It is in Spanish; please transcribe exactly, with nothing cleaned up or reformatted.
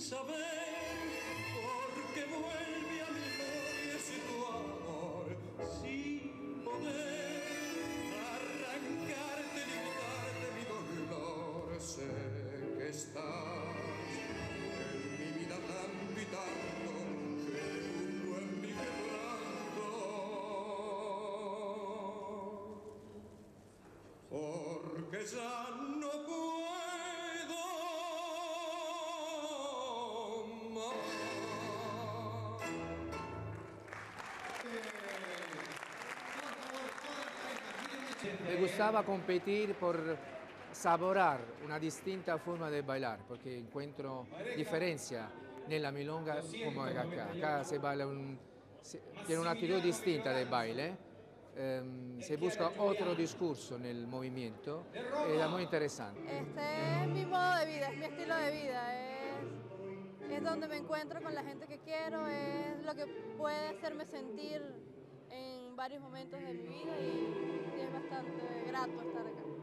saber por qué vuelve a mi memoria ese tu amor, sin poder arrancarte ni quitarte mi dolor. Sé que estás en mi vida tanto y tanto que hundo en mi quebranto, porque ya no puedo más. Me gustaba competir por saborar una distinta forma de bailar, porque encuentro diferencia nella milonga como acá. Acá se baila un, se, tiene una actitud distinta del baile, eh, se busca otro discurso nel movimiento ed è molto interessante. Este es mi modo de vida, es mi estilo de vida, es, es donde me encuentro con la gente que quiero, es lo que puede hacerme sentir en varios momentos de mi vida y, y es bastante grato estar acá.